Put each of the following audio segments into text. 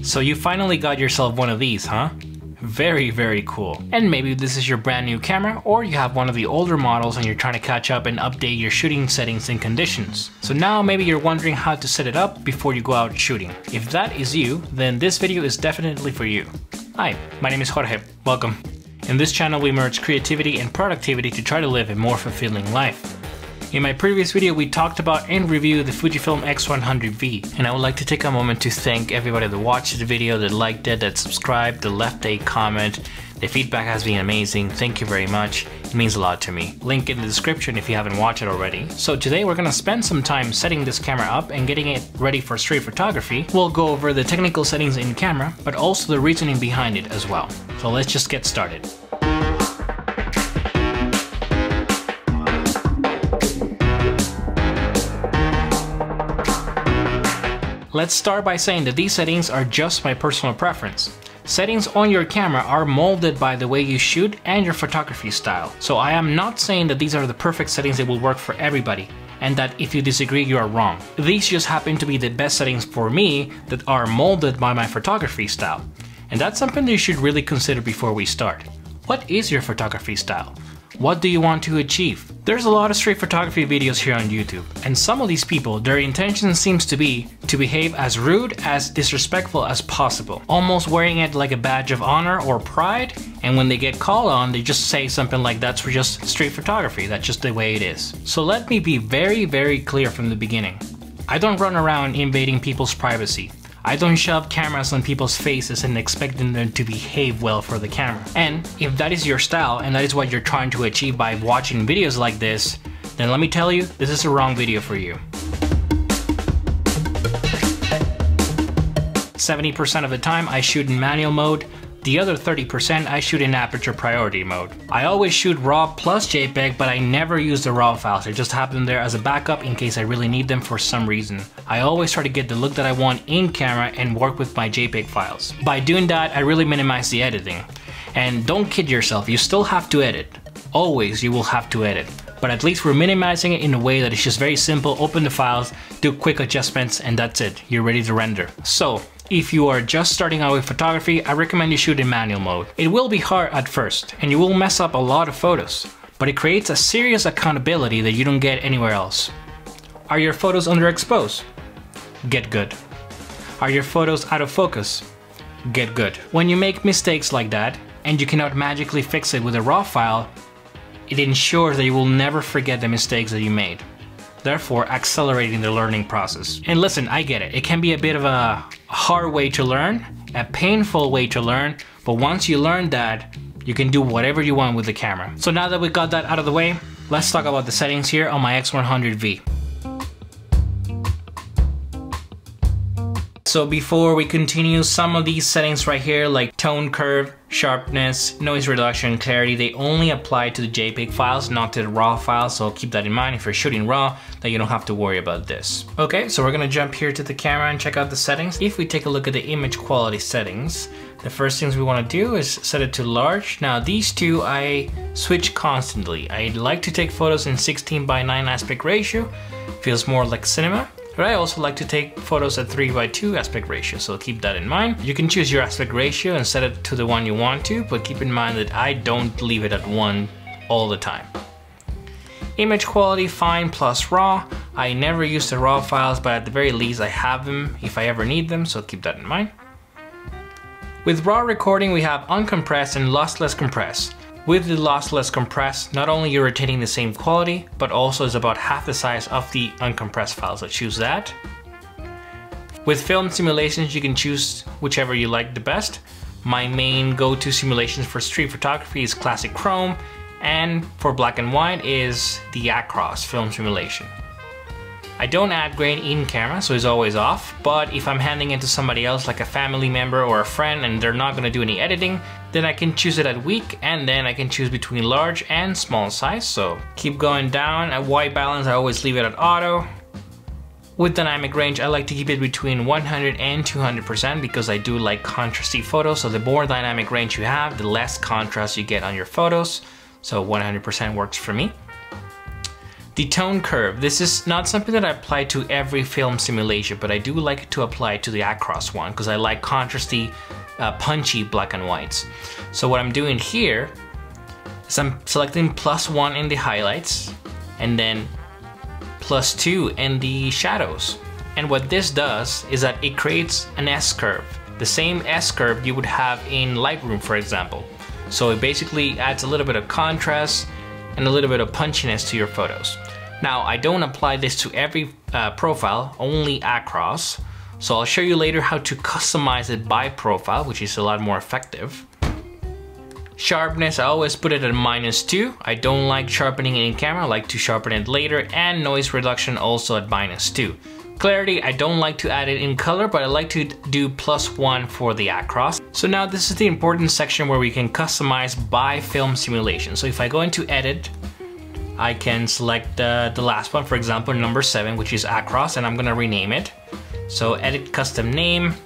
So you finally got yourself one of these, huh? Very, very cool. And maybe this is your brand new camera, or you have one of the older models and you're trying to catch up and update your shooting settings and conditions. So now maybe you're wondering how to set it up before you go out shooting. If that is you, then this video is definitely for you. Hi, my name is Jorge. Welcome. In this channel we merge creativity and productivity to try to live a more fulfilling life. In my previous video we talked about and reviewed the Fujifilm X100V, and I would like to take a moment to thank everybody that watched the video, that liked it, that subscribed, that left a comment. The feedback has been amazing. Thank you very much. It means a lot to me. Link in the description if you haven't watched it already. So today we're gonna spend some time setting this camera up and getting it ready for street photography. We'll go over the technical settings in camera, but also the reasoning behind it as well. So let's just get started. Let's start by saying that these settings are just my personal preference. Settings on your camera are molded by the way you shoot and your photography style. So I am not saying that these are the perfect settings that will work for everybody, and that if you disagree, you are wrong. These just happen to be the best settings for me that are molded by my photography style. And that's something that you should really consider before we start. What is your photography style? What do you want to achieve? There's a lot of street photography videos here on YouTube, and some of these people, their intention seems to be to behave as rude, as disrespectful as possible, almost wearing it like a badge of honor or pride, and when they get called on, they just say something like that's for just street photography, that's just the way it is. So let me be very, very clear from the beginning. I don't run around invading people's privacy. I don't shove cameras on people's faces and expecting them to behave well for the camera. And if that is your style and that is what you're trying to achieve by watching videos like this, then let me tell you, this is the wrong video for you. 70% of the time I shoot in manual mode. The other 30% I shoot in aperture priority mode. I always shoot RAW plus JPEG, but I never use the RAW files. I just have them there as a backup in case I really need them for some reason. I always try to get the look that I want in camera and work with my JPEG files. By doing that, I really minimize the editing. And don't kid yourself, you still have to edit. Always you will have to edit. But at least we're minimizing it in a way that it's just very simple. Open the files, do quick adjustments, and that's it. You're ready to render. So, if you are just starting out with photography, I recommend you shoot in manual mode. It will be hard at first, and you will mess up a lot of photos, but it creates a serious accountability that you don't get anywhere else. Are your photos underexposed? Get good. Are your photos out of focus? Get good. When you make mistakes like that, and you cannot magically fix it with a RAW file, it ensures that you will never forget the mistakes that you made, therefore accelerating the learning process. And listen, I get it. It can be a bit of a hard way to learn, a painful way to learn, but once you learn that, you can do whatever you want with the camera. So now that we got that out of the way, let's talk about the settings here on my X100V. So before we continue, some of these settings right here, like tone curve, sharpness, noise reduction, clarity, they only apply to the JPEG files, not to the RAW files, so keep that in mind if you're shooting RAW, that you don't have to worry about this. Okay, so we're gonna jump here to the camera and check out the settings. If we take a look at the image quality settings, the first things we wanna do is set it to large. Now these two I switch constantly. I like to take photos in 16:9 aspect ratio, feels more like cinema. But I also like to take photos at 3:2 aspect ratio, so keep that in mind. You can choose your aspect ratio and set it to the one you want to, but keep in mind that I don't leave it at 1 all the time. Image quality, fine plus RAW. I never use the RAW files, but at the very least I have them if I ever need them, so keep that in mind. With RAW recording, we have uncompressed and lossless compressed. With the lossless compressed, not only you're retaining the same quality, but also it's about half the size of the uncompressed files, so choose that. With film simulations, you can choose whichever you like the best. My main go-to simulations for street photography is Classic Chrome, and for black and white is the Acros film simulation. I don't add grain in camera, so it's always off, but if I'm handing it to somebody else like a family member or a friend and they're not gonna do any editing, then I can choose it at weak, and then I can choose between large and small size, so keep going down. At white balance, I always leave it at auto. With dynamic range, I like to keep it between 100 and 200% because I do like contrasty photos, so the more dynamic range you have, the less contrast you get on your photos, so 100% works for me. The tone curve, this is not something that I apply to every film simulation, but I do like to apply to the Acros one because I like contrasty, punchy black and whites. So what I'm doing here is I'm selecting +1 in the highlights and then +2 in the shadows. And what this does is that it creates an S-curve, the same S-curve you would have in Lightroom, for example. So it basically adds a little bit of contrast and a little bit of punchiness to your photos. Now, I don't apply this to every profile, only Acros. So I'll show you later how to customize it by profile, which is a lot more effective. Sharpness, I always put it at -2. I don't like sharpening it in camera, I like to sharpen it later, and noise reduction also at -2. Clarity, I don't like to add it in color, but I like to do +1 for the Acros. So now this is the important section where we can customize by film simulation. So if I go into edit, I can select the last one, for example, number 7, which is Acros, and I'm gonna rename it. So edit custom name.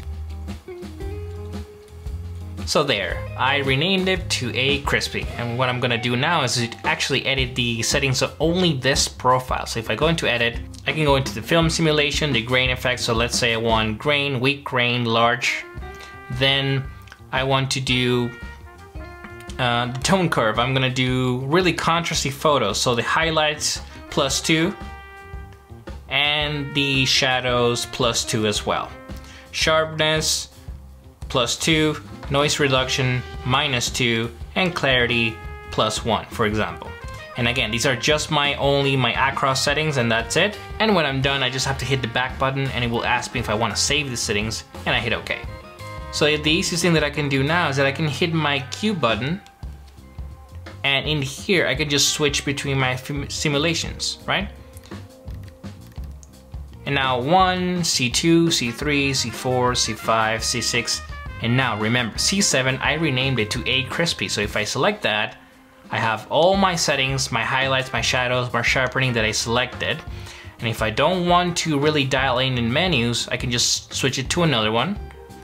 So there, I renamed it to A Crispy. And what I'm gonna do now is actually edit the settings of only this profile. So if I go into edit, I can go into the film simulation, the grain effect. So let's say I want grain, weak grain, large. Then I want to do the tone curve. I'm gonna do really contrasty photos. So the highlights +2 and the shadows +2 as well. Sharpness +2, noise reduction -2, and clarity +1, for example. And again, these are just my Acros settings, and that's it. And when I'm done, I just have to hit the back button and it will ask me if I want to save the settings, and I hit OK. So the easiest thing that I can do now is that I can hit my Q button, and in here I can just switch between my simulations, right? And now 1, C2, C3, C4, C5, C6, and now remember, C7, I renamed it to A Crispy. So if I select that, I have all my settings, my highlights, my shadows, my sharpening that I selected. And if I don't want to really dial in menus, I can just switch it to another one.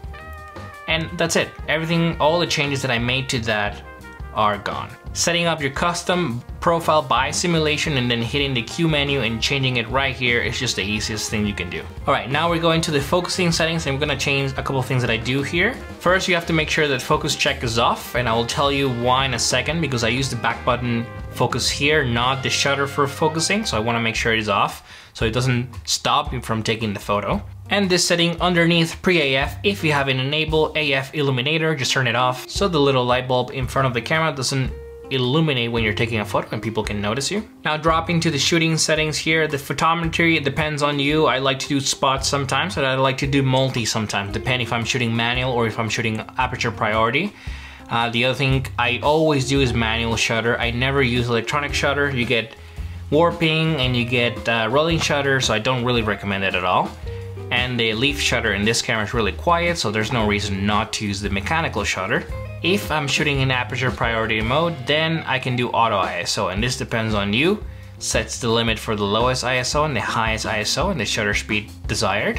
And that's it. Everything, all the changes that I made to that are gone. Setting up your custom profile by simulation and then hitting the Q menu and changing it right here is just the easiest thing you can do. All right, now we're going to the focusing settings, and we're gonna change a couple of things that I do here. First, you have to make sure that focus check is off, and I will tell you why in a second, because I use the back button focus here, not the shutter for focusing, so I wanna make sure it is off so it doesn't stop you from taking the photo. And this setting underneath pre-AF, if you have an enable AF illuminator, just turn it off so the little light bulb in front of the camera doesn't illuminate when you're taking a photo and people can notice you. Now dropping to the shooting settings here, the photometry, it depends on you. I like to do spots sometimes, and I like to do multi sometimes, depending if I'm shooting manual or if I'm shooting aperture priority. The other thing I always do is manual shutter. I never use electronic shutter. You get warping and you get rolling shutter, so I don't really recommend it at all. And the leaf shutter in this camera is really quiet, so there's no reason not to use the mechanical shutter. If I'm shooting in aperture priority mode, then I can do auto ISO, and this depends on you. Sets the limit for the lowest ISO and the highest ISO and the shutter speed desired.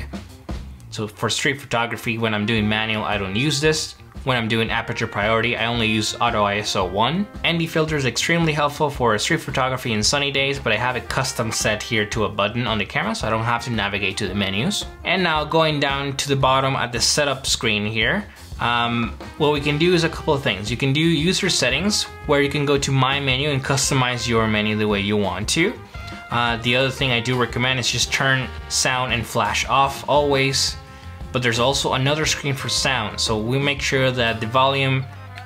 So for street photography, when I'm doing manual, I don't use this. When I'm doing aperture priority, I only use auto ISO 1. ND filter is extremely helpful for street photography in sunny days, but I have it custom set here to a button on the camera, so I don't have to navigate to the menus. And now going down to the bottom at the setup screen here, what we can do is a couple of things. You can do user settings, where you can go to my menu and customize your menu the way you want to. The other thing I do recommend is just turn sound and flash off always. But there's also another screen for sound, so we make sure that the volume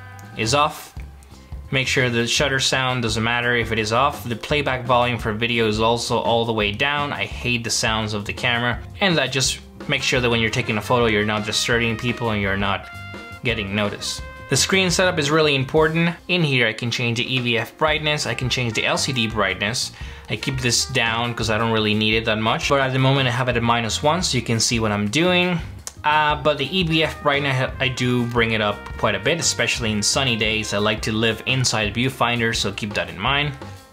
is off. Make sure the shutter sound doesn't matter if it is off. The playback volume for video is also all the way down. I hate the sounds of the camera, and that just makes sure that when you're taking a photo, you're not disturbing people and you're not getting noticed. The screen setup is really important. In here I can change the EVF brightness, I can change the LCD brightness. I keep this down because I don't really need it that much, but at the moment I have it at -1 so you can see what I'm doing. But the EVF brightness, I do bring it up quite a bit, especially in sunny days. I like to live inside viewfinder, so keep that in mind.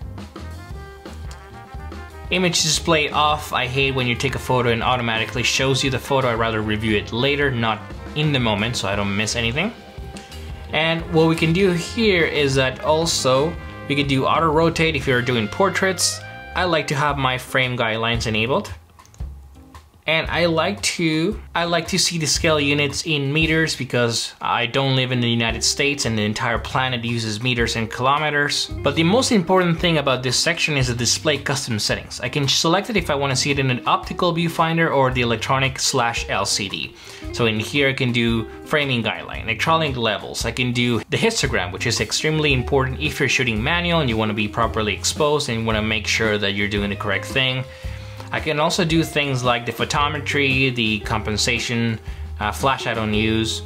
Image display off. I hate when you take a photo and automatically shows you the photo. I'd rather review it later, not in the moment, so I don't miss anything. And what we can do here is that also we can do auto rotate if you're doing portraits. I like to have my frame guidelines enabled. And I like to see the scale units in meters because I don't live in the United States and the entire planet uses meters and kilometers. But the most important thing about this section is the display custom settings. I can select it if I want to see it in an optical viewfinder or the electronic/LCD. So in here I can do framing guideline, electronic levels. I can do the histogram, which is extremely important if you're shooting manual and you want to be properly exposed and you want to make sure that you're doing the correct thing. I can also do things like the photometry, the compensation, flash I don't use,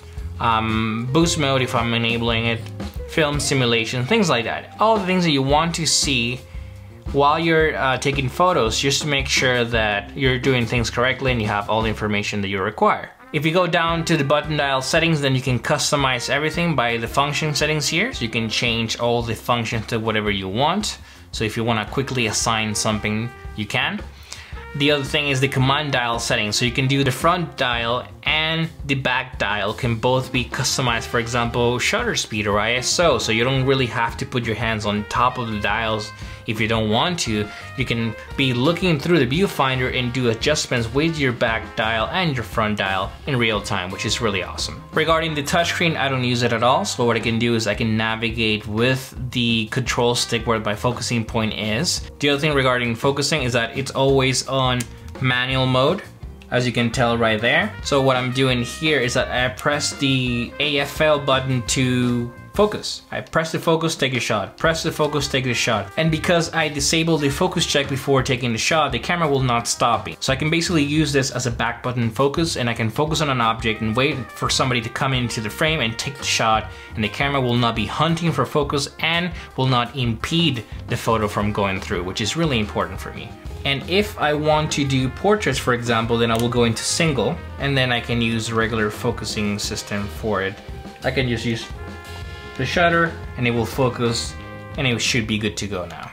boost mode if I'm enabling it, film simulation, things like that. All the things that you want to see while you're taking photos, just to make sure that you're doing things correctly and you have all the information that you require. If you go down to the button dial settings, then you can customize everything by the function settings here. So you can change all the functions to whatever you want. So if you want to quickly assign something, you can. The other thing is the command dial settings. So you can do the front dial and the back dial can both be customized, for example, shutter speed or ISO. So you don't really have to put your hands on top of the dials if you don't want to. You can be looking through the viewfinder and do adjustments with your back dial and your front dial in real time, which is really awesome. Regarding the touchscreen, I don't use it at all. So what I can do is I can navigate with the control stick where my focusing point is. The other thing regarding focusing is that it's always on manual mode, as you can tell right there. So what I'm doing here is that I press the AFL button to focus. I press the focus, take a shot. Press the focus, take the shot. And because I disabled the focus check before taking the shot, the camera will not stop me. So I can basically use this as a back button focus, and I can focus on an object and wait for somebody to come into the frame and take the shot, and the camera will not be hunting for focus and will not impede the photo from going through, which is really important for me. And if I want to do portraits, for example, then I will go into single, and then I can use a regular focusing system for it. I can just use the shutter and it will focus and it should be good to go now.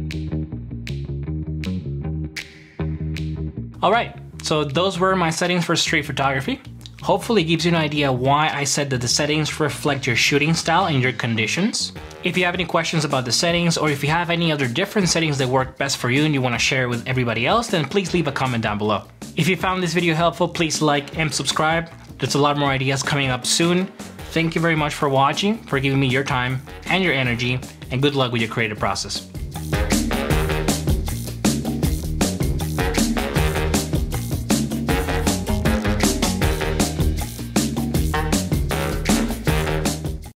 Alright, so those were my settings for street photography. Hopefully it gives you an idea why I said that the settings reflect your shooting style and your conditions. If you have any questions about the settings, or if you have any other different settings that work best for you and you want to share with everybody else, then please leave a comment down below. If you found this video helpful, please like and subscribe. There's a lot more ideas coming up soon. Thank you very much for watching, for giving me your time and your energy, and good luck with your creative process.